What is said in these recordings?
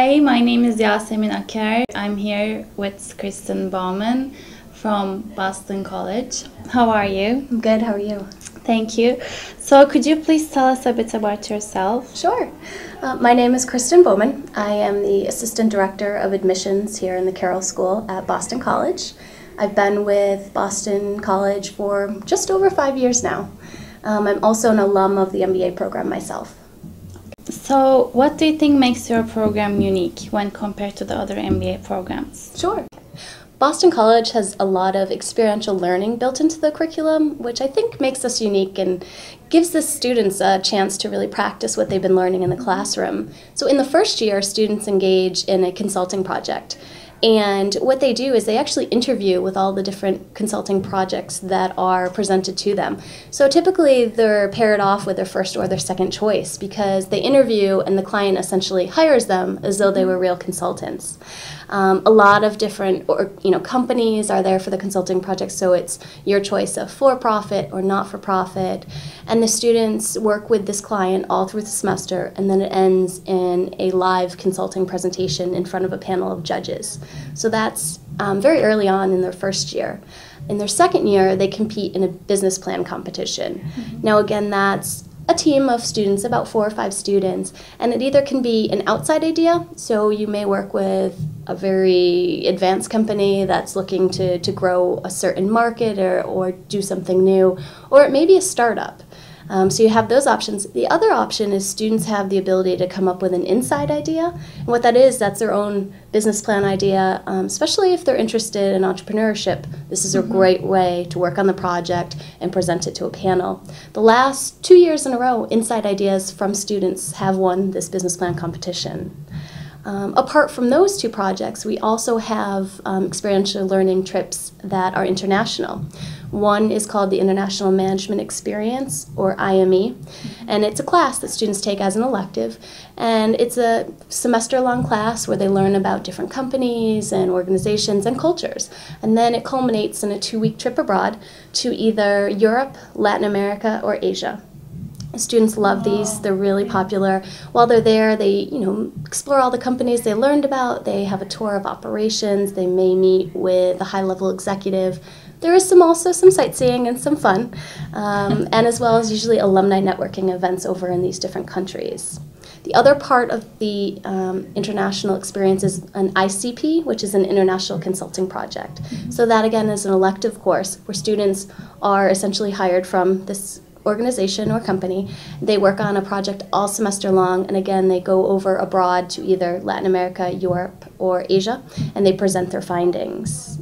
Hi, my name is Yasemin Aker. I'm here with Kristen Baumann from Boston College. How are you? I'm good, how are you? Thank you. So could you please tell us a bit about yourself? Sure. My name is Kristen Baumann. I am the Assistant Director of Admissions here in the Carroll School at Boston College. I've been with Boston College for just over 5 years now. I'm also an alum of the MBA program myself. So what do you think makes your program unique when compared to the other MBA programs? Sure. Boston College has a lot of experiential learning built into the curriculum, which I think makes us unique and gives the students a chance to really practice what they've been learning in the classroom. So in the first year, students engage in a consulting project. And what they do is they actually interview with all the different consulting projects that are presented to them. So typically they're paired off with their first or their second choice because they interview and the client essentially hires them as though they were real consultants. A lot of different companies are there for the consulting projects, so it's your choice of for-profit or not-for-profit. And the students work with this client all through the semester, and then it ends in a live consulting presentation in front of a panel of judges. So that's very early on in their first year. In their second year, they compete in a business plan competition. Mm-hmm. Now again, that's a team of students, about 4 or 5 students, and it either can be an outside idea, so you may work with a very advanced company that's looking to grow a certain market or do something new, or it may be a startup. So you have those options. The other option is students have the ability to come up with an inside idea. And what that is, that's their own business plan idea, especially if they're interested in entrepreneurship. This is a great way to work on the project and present it to a panel. The last 2 years in a row, inside ideas from students have won this business plan competition. Apart from those 2 projects, we also have experiential learning trips that are international. One is called the International Management Experience, or IME, and it's a class that students take as an elective, and it's a semester-long class where they learn about different companies and organizations and cultures, and then it culminates in a 2-week trip abroad to either Europe, Latin America, or Asia. Students love these. They're really popular. While they're there, they explore all the companies they learned about. They have a tour of operations. They may meet with a high-level executive. There is also some sightseeing and some fun, and as well as usually alumni networking events over in these different countries. The other part of the international experience is an ICP, which is an international consulting project. So that, again, is an elective course where students are essentially hired from this organization or company. They work on a project all semester long, and again they go over abroad to either Latin America, Europe, or Asia, and they present their findings.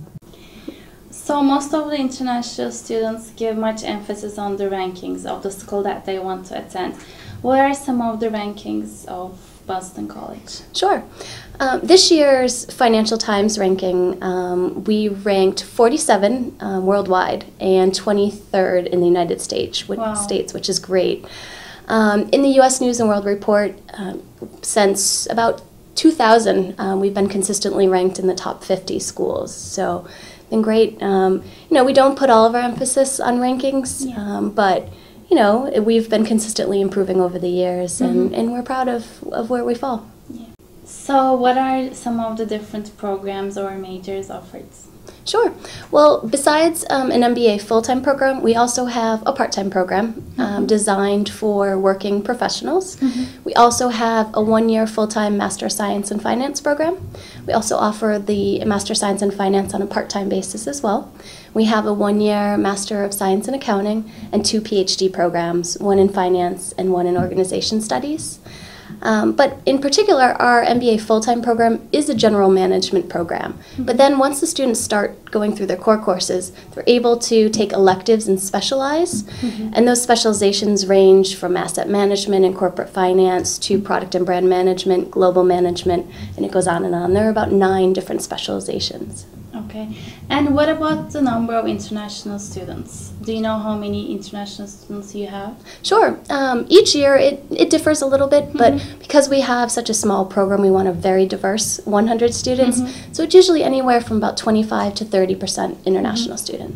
So most of the international students give much emphasis on the rankings of the school that they want to attend. What are some of the rankings of Boston College? Sure. This year's Financial Times ranking, we ranked 47 worldwide and 23rd in the United States, which is great. In the U.S. News and World Report, since about 2000, we've been consistently ranked in the top 50 schools. So, it's been great. We don't put all of our emphasis on rankings, but we've been consistently improving over the years, and we're proud of where we fall. Yeah. So what are some of the different programs or majors offered? Sure. Well, besides an MBA full-time program, we also have a part-time program designed for working professionals. We also have a 1-year full-time Master of Science in Finance program. We also offer the Master of Science in Finance on a part-time basis as well. We have a 1-year Master of Science in Accounting and 2 PhD programs, one in Finance and one in Organization Studies. But in particular, our MBA full-time program is a general management program. But then once the students start going through their core courses, they're able to take electives and specialize. And those specializations range from asset management and corporate finance to product and brand management, global management, and it goes on and on. There are about 9 different specializations. Okay. And what about the number of international students? Do you know how many international students you have? Sure. Each year it differs a little bit, but because we have such a small program, we want a very diverse 100 students. So it's usually anywhere from about 25 to 30% international students.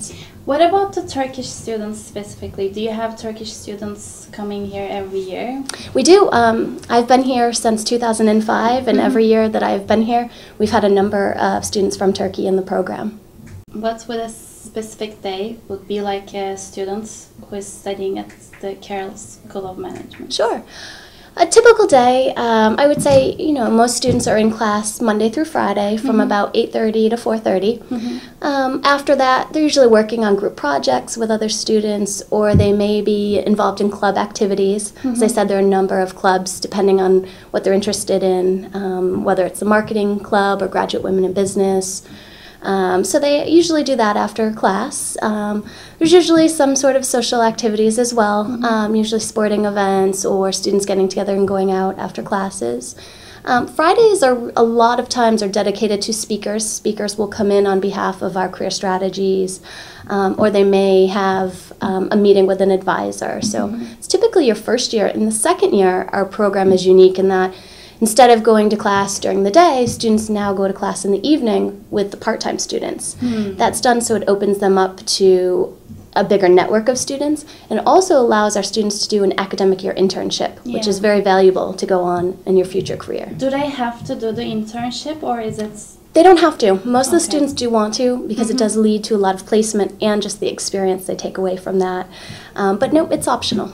What about the Turkish students specifically? Do you have Turkish students coming here every year? We do. I've been here since 2005, and every year that I've been here, we've had a number of students from Turkey in the program. What would a specific day would be like a student who is studying at the Carroll School of Management? Sure. A typical day, I would say, most students are in class Monday through Friday from about 8:30 to 4:30. After that, they're usually working on group projects with other students, or they may be involved in club activities. As I said, there are a number of clubs depending on what they're interested in, whether it's a marketing club or graduate women in business. So they usually do that after class. There's usually some sort of social activities as well, usually sporting events or students getting together and going out after classes. Fridays are a lot of times are dedicated to speakers. Speakers will come in on behalf of our career strategies, or they may have a meeting with an advisor. So it's typically your first year. In the second year, our program is unique in that instead of going to class during the day, students now go to class in the evening with the part-time students. That's done so it opens them up to a bigger network of students, and also allows our students to do an academic year internship, which is very valuable to go on in your future career. Do they have to do the internship, or is it... They don't have to. Most of the students do want to, because it does lead to a lot of placement and just the experience they take away from that. But no, it's optional.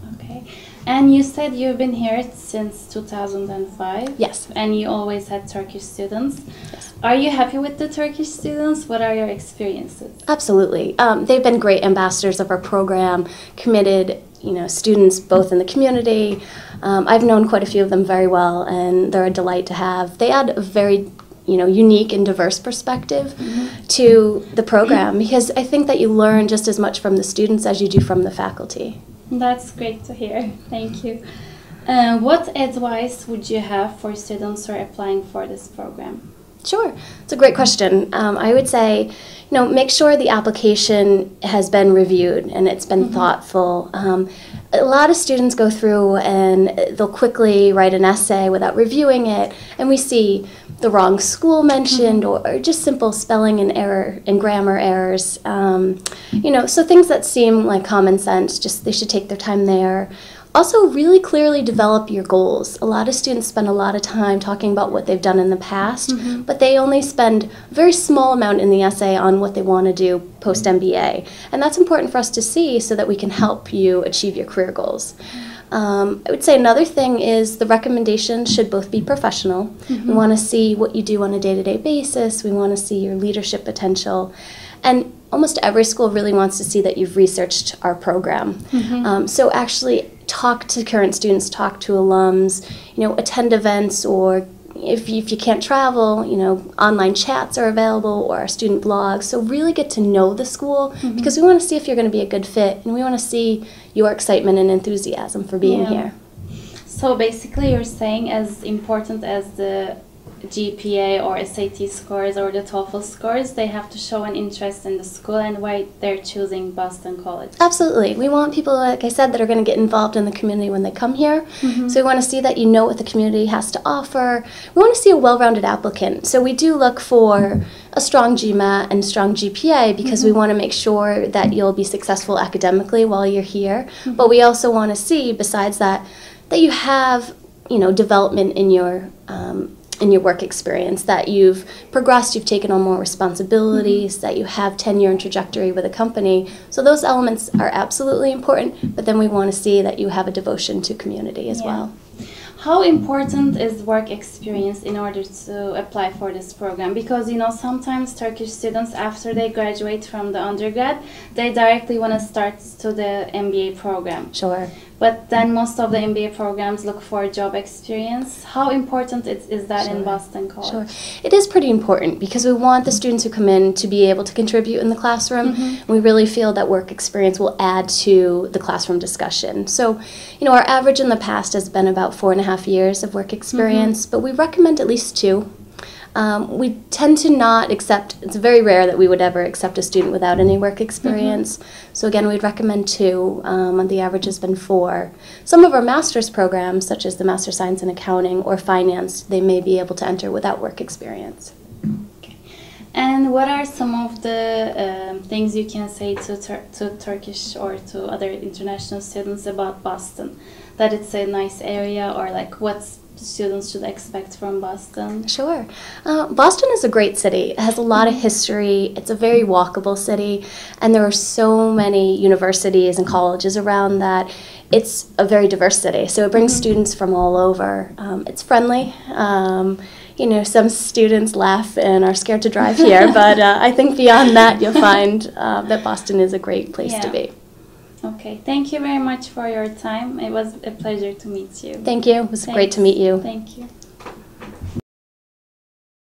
And you said you've been here since 2005? Yes. And you always had Turkish students? Yes. Are you happy with the Turkish students? What are your experiences? Absolutely. They've been great ambassadors of our program, committed students both in the community. I've known quite a few of them very well, and they're a delight to have. They add a very unique and diverse perspective to the program, because I think that you learn just as much from the students as you do from the faculty. That's great to hear. Thank you. What advice would you have for students who are applying for this program? Sure. It's a great question. I would say, make sure the application has been reviewed and it's been thoughtful. A lot of students go through and they'll quickly write an essay without reviewing it, and we see the wrong school mentioned, or just simple spelling and error and grammar errors. So things that seem like common sense, just they should take their time there. Also, really clearly develop your goals. A lot of students spend a lot of time talking about what they've done in the past, but they only spend a very small amount in the essay on what they want to do post-MBA. And that's important for us to see so that we can help you achieve your career goals. I would say another thing is the recommendations should both be professional. We want to see what you do on a day-to-day basis. We want to see your leadership potential. And almost every school really wants to see that you've researched our program. So actually talk to current students, talk to alums, attend events, or if you can't travel, online chats are available, or our student blogs. So really get to know the school, because we want to see if you're going to be a good fit, and we want to see your excitement and enthusiasm for being here. So basically you're saying as important as the GPA or SAT scores or the TOEFL scores, they have to show an interest in the school and why they're choosing Boston College. Absolutely. We want people, like I said, that are going to get involved in the community when they come here. So we want to see that you know what the community has to offer. We want to see a well-rounded applicant. So we do look for a strong GMAT and strong GPA, because we want to make sure that you'll be successful academically while you're here. But we also want to see, besides that, that you have, development in your work experience, that you've progressed, you've taken on more responsibilities, that you have tenure and trajectory with a company. So those elements are absolutely important, but then we want to see that you have a devotion to community as well. How important is work experience in order to apply for this program? Because, sometimes Turkish students, after they graduate from the undergrad, they directly want to start to the MBA program. Sure. But then most of the MBA programs look for job experience. How important is that in Boston College? Sure. It is pretty important, because we want the students who come in to be able to contribute in the classroom. We really feel that work experience will add to the classroom discussion. So, our average in the past has been about 4.5 years of work experience, but we recommend at least 2. We tend to not accept, it's very rare that we would ever accept a student without any work experience. So again, we'd recommend 2, and the average has been 4. Some of our master's programs, such as the Master of Science in Accounting or Finance, they may be able to enter without work experience. And what are some of the things you can say to Turkish or to other international students about Boston? That it's a nice area, or like what students should expect from Boston? Sure. Boston is a great city. It has a lot of history. It's a very walkable city, and there are so many universities and colleges around that it's a very diverse city. So it brings students from all over. It's friendly. You know, some students laugh and are scared to drive here, but I think beyond that, you'll find that Boston is a great place to be. Okay, thank you very much for your time. It was a pleasure to meet you. Thank you. It was great to meet you. Thank you.